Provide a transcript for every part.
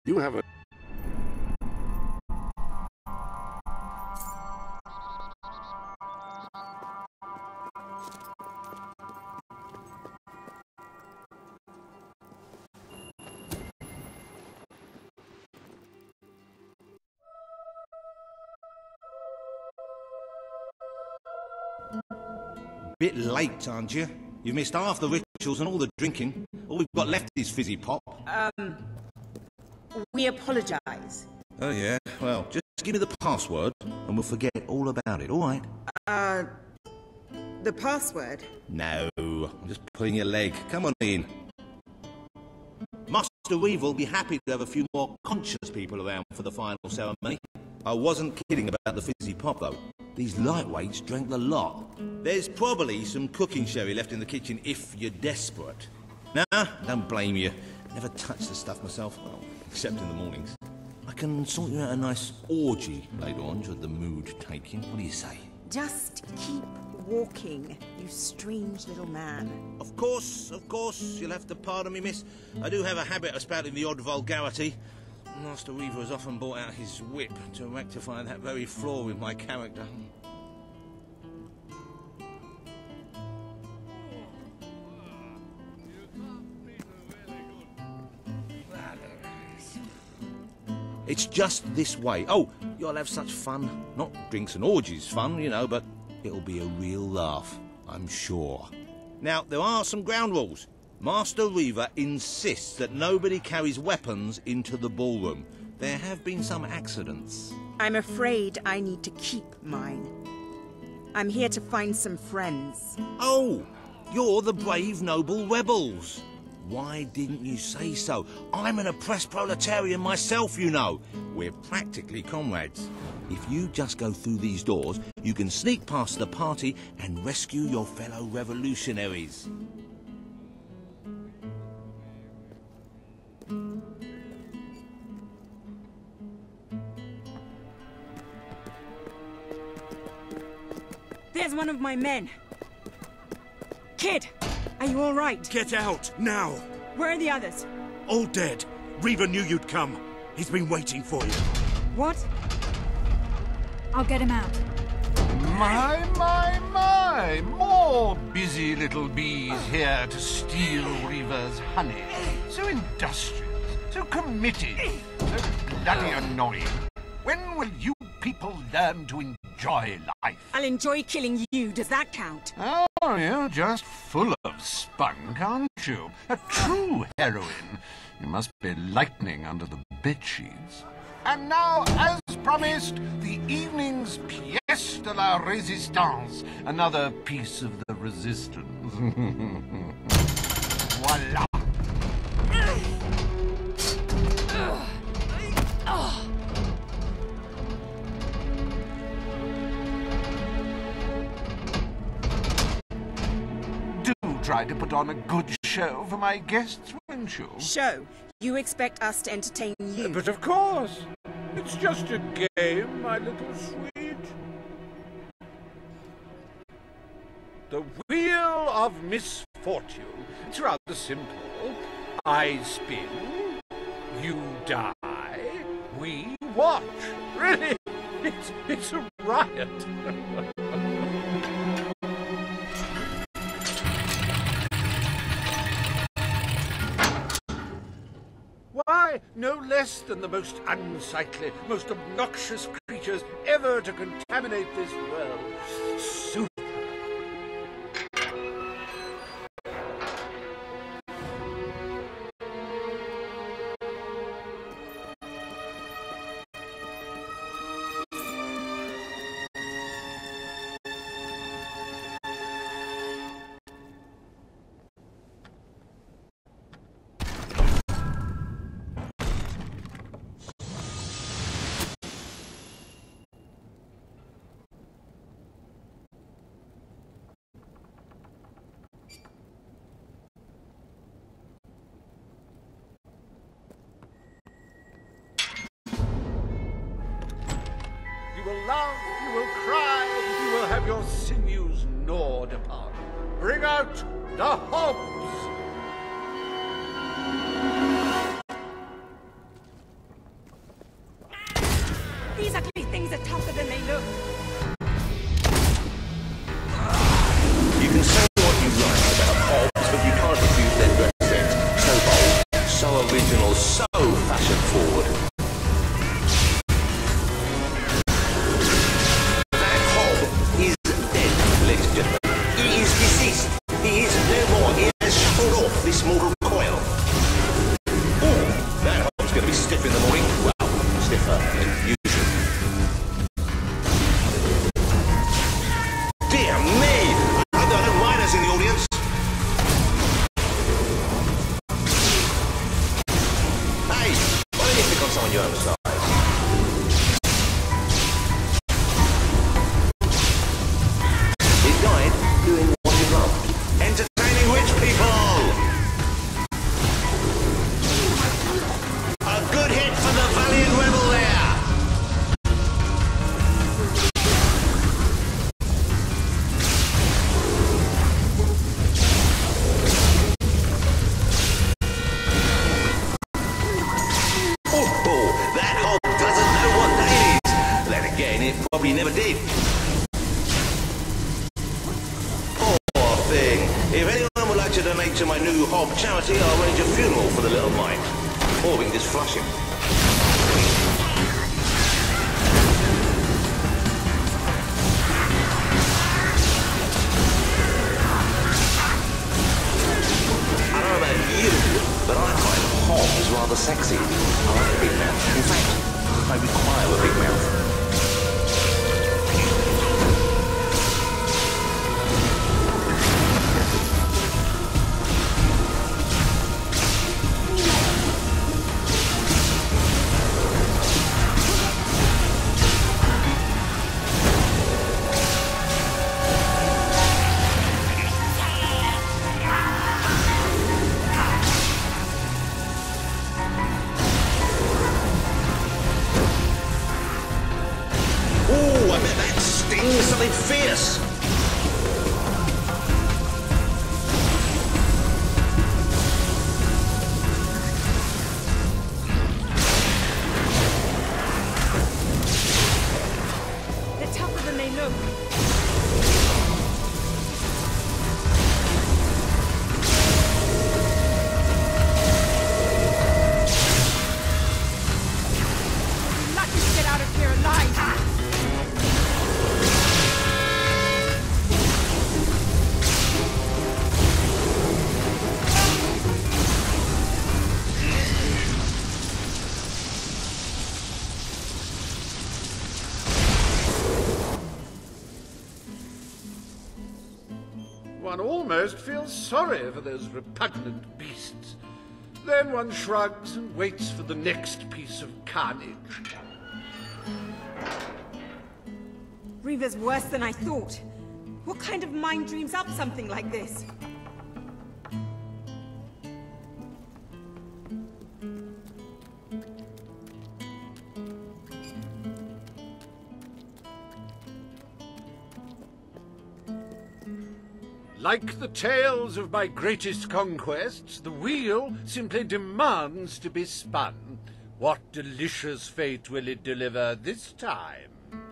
You have a... Bit late, aren't you? You've missed half the rituals and all the drinking. All we've got left is fizzy pop. We apologise. Oh, yeah? Well, just give me the password and we'll forget all about it, all right? The password? No, I'm just pulling your leg. Come on in. Master Weevil will be happy to have a few more conscious people around for the final ceremony. I wasn't kidding about the fizzy pop, though. These lightweights drank the lot. There's probably some cooking sherry left in the kitchen if you're desperate. Nah, don't blame you. Never touched the stuff myself, well, except in the mornings. I can sort you out a nice orgy later on, should the mood take you. What do you say? Just keep walking, you strange little man. Of course, you'll have to pardon me, miss. I do have a habit of spouting the odd vulgarity. Master Weaver has often brought out his whip to rectify that very flaw with my character. It's just this way. Oh, you'll have such fun. Not drinks and orgies fun, you know, but it'll be a real laugh, I'm sure. Now, there are some ground rules. Master Reaver insists that nobody carries weapons into the ballroom. There have been some accidents. I'm afraid I need to keep mine. I'm here to find some friends. Oh, you're the brave noble rebels. Why didn't you say so? I'm an oppressed proletarian myself, you know. We're practically comrades. If you just go through these doors, you can sneak past the party and rescue your fellow revolutionaries. There's one of my men. Kid, are you all right? Get out, now! Where are the others? All dead. Reaver knew you'd come. He's been waiting for you. What? I'll get him out. My! More busy little bees here to steal Reaver's honey. So industrious, so committed, so bloody annoying. When will you people learn to enjoy life? I'll enjoy killing you. Does that count? Oh, you're just full of spunk, aren't you? A true heroine. You must be lightning under the bedsheets. And now, as promised, the evening's pièce de la résistance. Another piece of the resistance. Voila! Do try to put on a good show for my guests, won't you? Show? You expect us to entertain you? But of course. It's just a game, my little sweet. The Wheel of Misfortune. It's rather simple. I spin, you die, we watch. Really, it's a riot. Why, no less than the most unsightly, most obnoxious creatures ever to contaminate this world. Super. You will laugh, you will cry, you will have your sinews gnawed upon. Bring out the Hobbs! original, so fashion forward. That hob is dead, ladies and gentlemen. He is deceased. He is no more. He has shuffled off this mortal coil. Oh, that hob's going to be stiff in the morning. Well, stiffer than usual. Dear me! I hope there are no miners in the audience. Hey, why don't you pick on someone your own size? He died doing what he loved. Entertaining rich people! A good hit for the valiant rebel there! Oh, that hog doesn't know what day it is. Then again, it probably never did. Poor thing. If anyone would like to donate to my new hob charity, I'll arrange a funeral for the little mite. Or we can just flush him. I don't know about you, but I find hobs rather sexy. I like a big mouth. In fact, I require a big mouth. Something fierce. They're tougher than they look. We're lucky to get out of here alive. One almost feels sorry for those repugnant beasts. Then one shrugs and waits for the next piece of carnage. Reaver's worse than I thought. What kind of mind dreams up something like this? Like the tales of my greatest conquests, the wheel simply demands to be spun. What delicious fate will it deliver this time?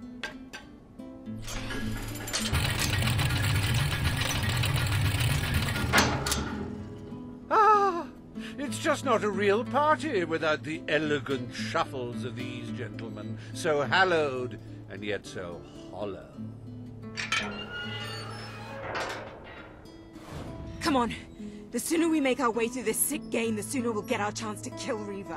Ah, it's just not a real party without the elegant shuffles of these gentlemen, so hallowed and yet so hollow. Come on. The sooner we make our way through this sick game, the sooner we'll get our chance to kill Reaver.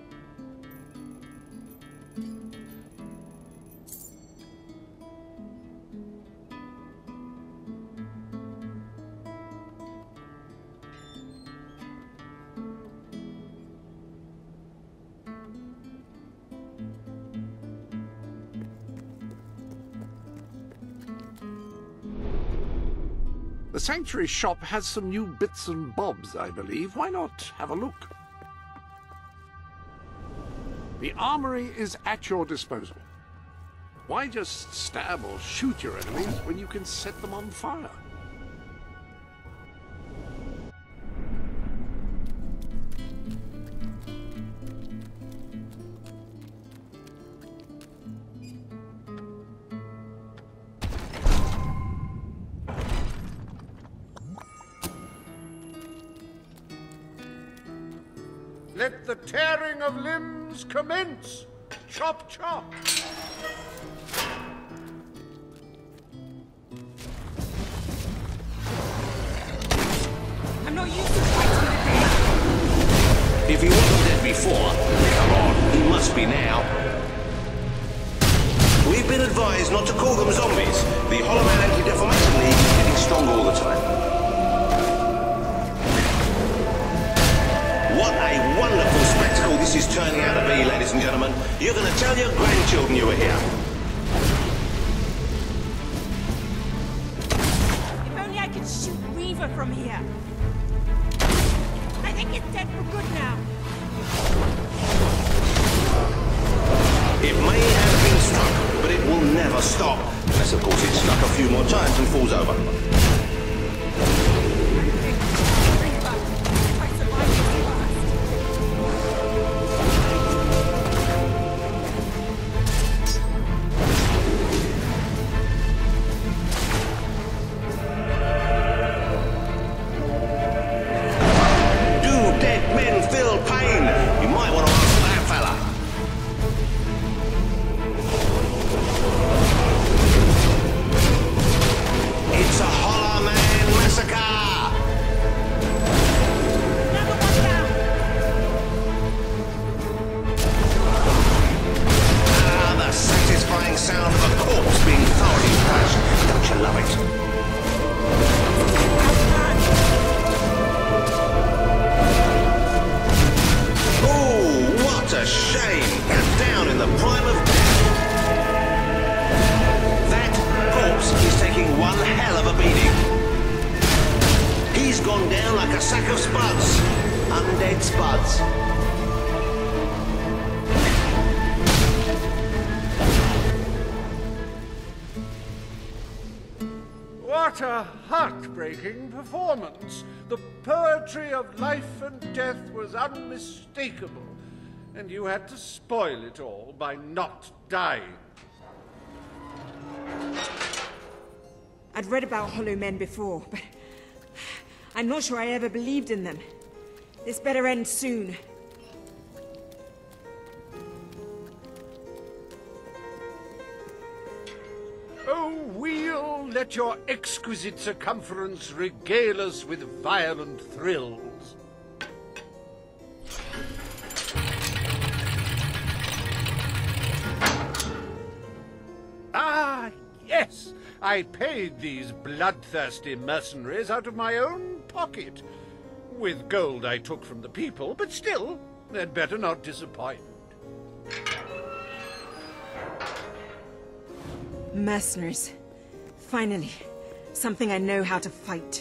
The Sanctuary shop has some new bits and bobs, I believe. Why not have a look? The armory is at your disposal. Why just stab or shoot your enemies when you can set them on fire? Let the tearing of limbs commence. Chop, chop. I'm not used to fighting the dead. If he wasn't dead before, come on, he must be now. We've been advised not to call them zombies. The Hollow Man Anti-Defamation League is getting stronger all the time. What a wonderful spectacle this is turning out to be, ladies and gentlemen. You're going to tell your grandchildren you were here. If only I could shoot Weaver from here. I think it's dead for good now. It may have been struck, but it will never stop. Unless, of course, it's struck a few more times and falls over. What a heartbreaking performance. The poetry of life and death was unmistakable, and you had to spoil it all by not dying. I'd read about Hollow Men before, but I'm not sure I ever believed in them. This better end soon. Oh, we'll let your exquisite circumference regale us with violent thrills. Ah, yes! I paid these bloodthirsty mercenaries out of my own pocket. With gold I took from the people, but still, they'd better not disappoint. Mercenaries. Finally, something I know how to fight.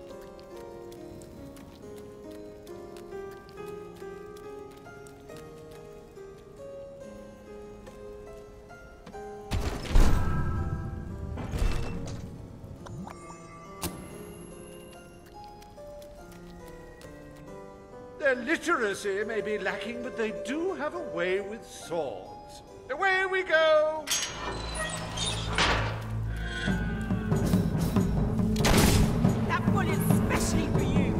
Their literacy may be lacking, but they do have a way with swords. Away we go! That bullet's especially for you.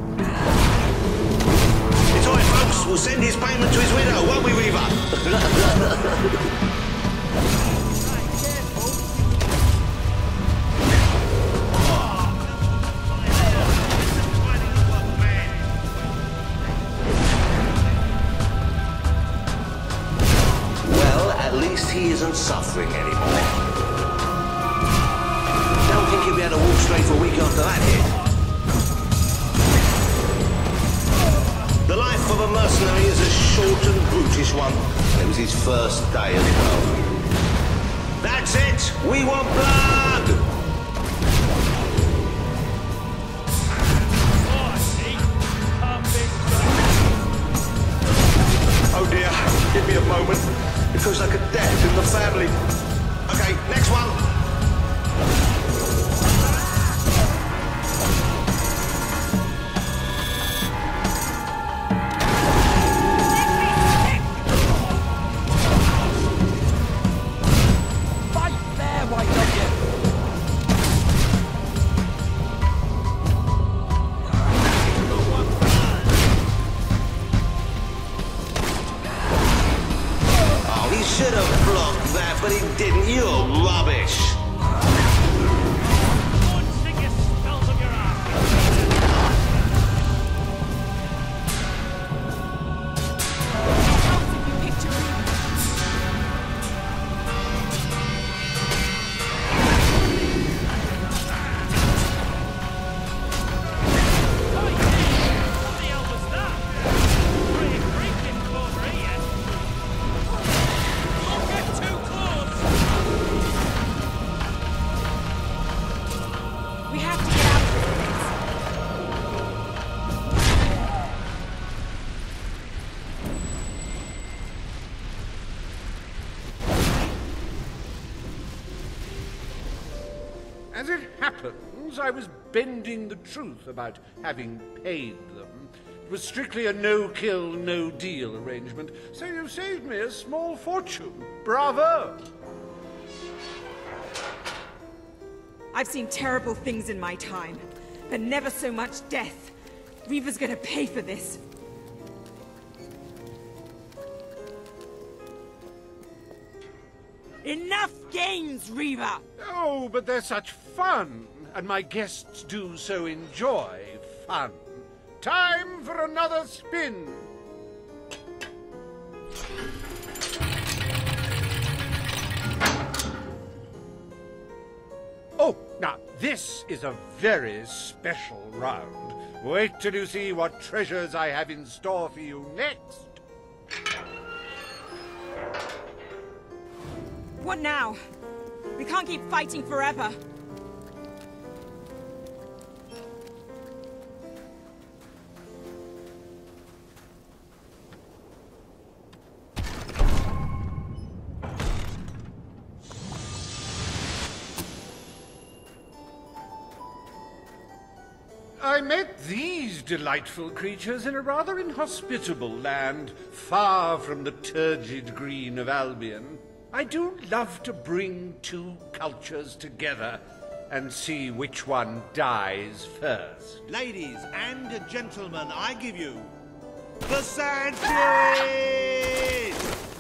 It's all right, folks. We'll send his payment to his widow, won't we, Weaver? He isn't suffering anymore. Don't think he'll be able to walk straight for a week after that hit. The life of a mercenary is a short and brutish one. It was his first day as well. That's it! We want blood! Oh dear, give me a moment. It feels like a death in the family. Okay, next one. Fight there, why don't you? should have blocked that, but he didn't. You're rubbish. As it happens, I was bending the truth about having paid them. It was strictly a no-kill, no-deal arrangement, so you saved me a small fortune. Bravo! I've seen terrible things in my time, but never so much death. Reaver's gonna pay for this. Enough games, Reaver! Oh, but they're such fun, and my guests do so enjoy fun. Time for another spin. Oh, now this is a very special round. Wait till you see what treasures I have in store for you next. What now? We can't keep fighting forever. I met these delightful creatures in a rather inhospitable land, far from the turgid green of Albion. I do love to bring two cultures together and see which one dies first. Ladies and gentlemen, I give you the Sand Furies!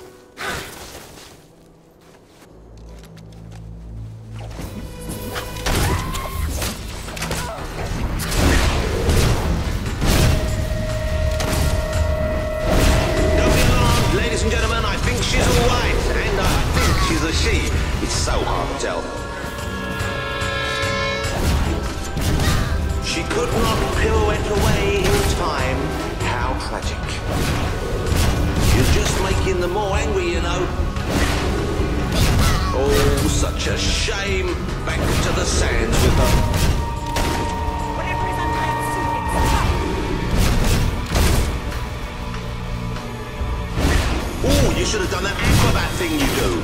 Ladies and gentlemen, I think she's all right, and I think she's a she. It's so hard to tell. She could not pirouette away in time. How tragic. You're just making them more angry, you know. Oh, such a shame. Back to the sands with her. You should have done that acrobat thing you do.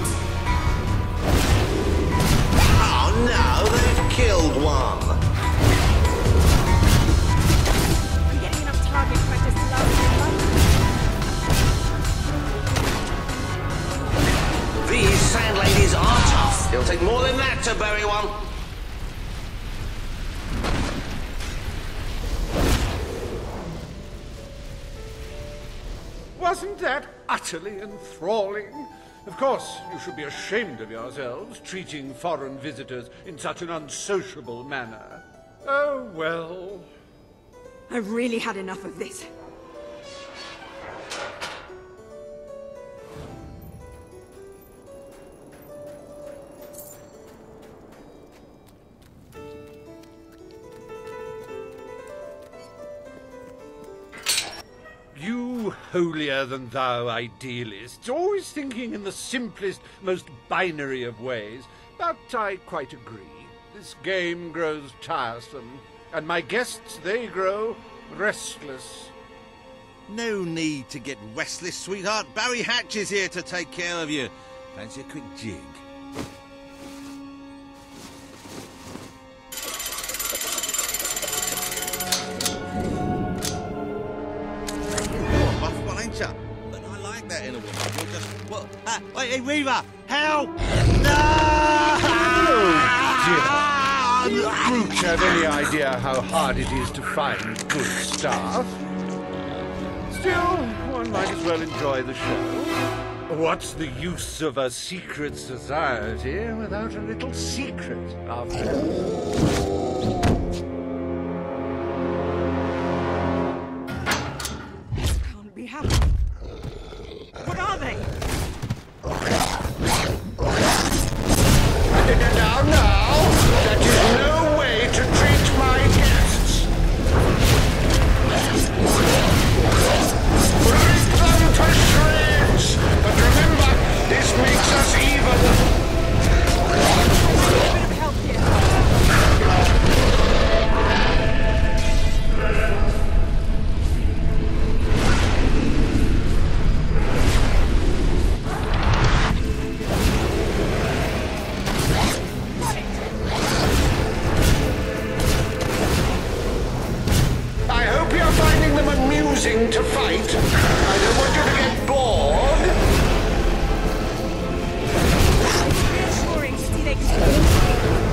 Oh no, they've killed one. I'm getting enough target practice to last my life. These sand ladies are tough. It'll take more than that to bury one. Wasn't that utterly enthralling? Of course, you should be ashamed of yourselves, treating foreign visitors in such an unsociable manner. Oh, well. I've really had enough of this. You holier-than-thou idealists, always thinking in the simplest, most binary of ways. But I quite agree. This game grows tiresome, and my guests, they grow restless. No need to get restless, sweetheart. Barry Hatch is here to take care of you. Fancy a quick jig? But I like that in a woman. You're just... What? Wait, hey, Reaver! Help! No! Oh, dear. Do you brutes have any idea how hard it is to find good staff? Still, one might as well enjoy the show. What's the use of a secret society without a little secret, after all? Can't be happening. What are they? Now, that is no way to treat my guests. Rip them to shreds! But remember, this makes us even. A bit of help here. I hope you're finding them amusing to fight. I don't want you to get bored. Reassuring to see they can...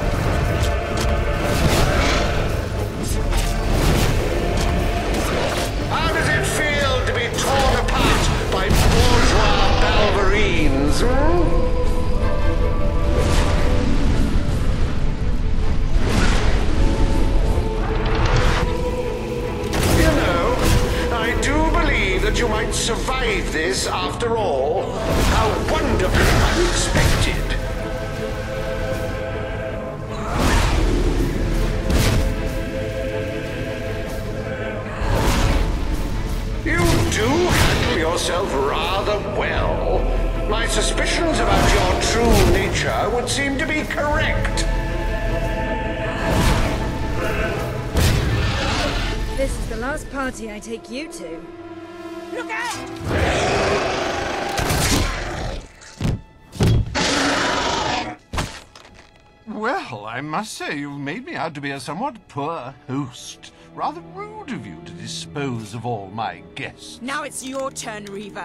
How does it feel to be torn apart by bourgeois balverines, You know, I do believe that you might survive this after all. How wonderfully unexpected. You do handle yourself rather well. My suspicions about your true nature would seem to be correct. This is the last party I take you to. Look out! Well, I must say you've made me out to be a somewhat poor host. Rather rude of you to dispose of all my guests. Now it's your turn, Reaver.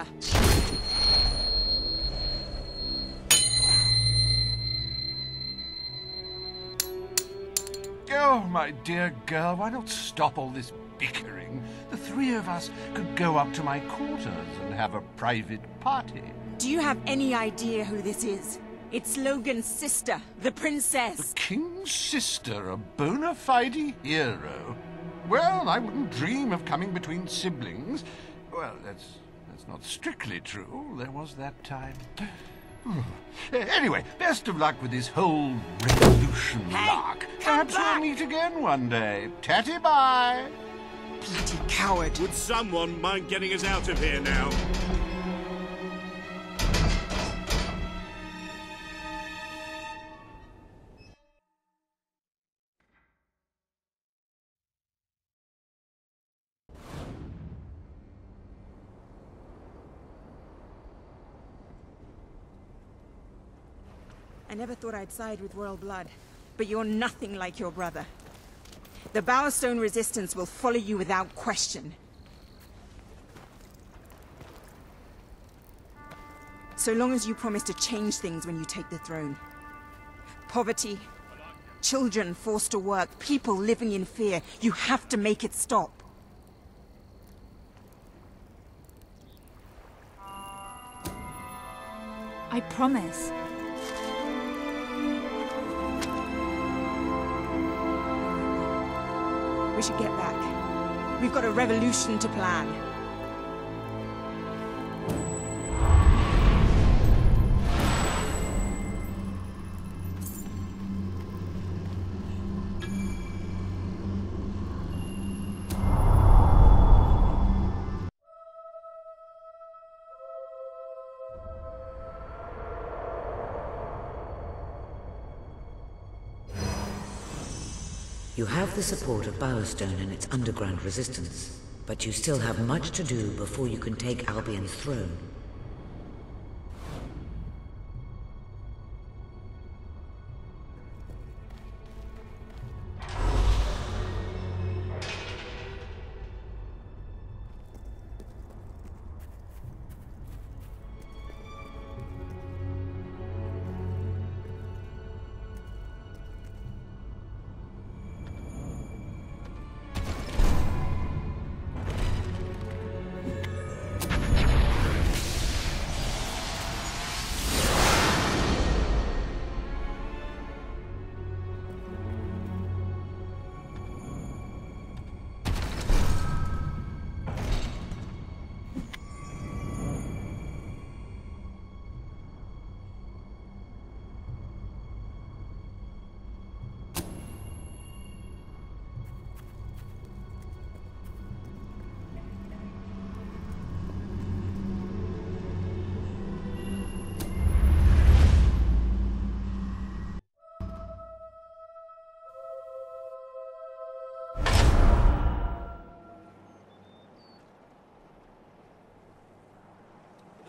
Oh, my dear girl, why not stop all this bickering? The three of us could go up to my quarters and have a private party. Do you have any idea who this is? It's Logan's sister, the princess. The king's sister, a bona fide hero. Well, I wouldn't dream of coming between siblings. Well, that's not strictly true. There was that time. Anyway, best of luck with this whole revolution lark. Perhaps we'll meet again one day. Tatty bye. Bloody coward. Would someone mind getting us out of here now? I never thought I'd side with royal blood, but you're nothing like your brother. The Bowerstone Resistance will follow you without question. So long as you promise to change things when you take the throne. Poverty, children forced to work, people living in fear. You have to make it stop. I promise. We should get back. We've got a revolution to plan. You have the support of Bowerstone and its underground resistance, but you still have much to do before you can take Albion's throne.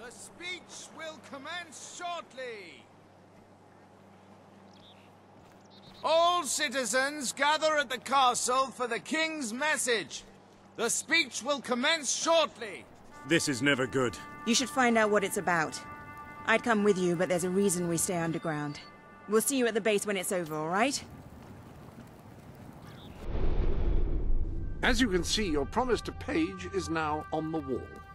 The speech will commence shortly. All citizens gather at the castle for the king's message. The speech will commence shortly. This is never good. You should find out what it's about. I'd come with you, but there's a reason we stay underground. We'll see you at the base when it's over, all right? As you can see, your promise to Paige is now on the wall.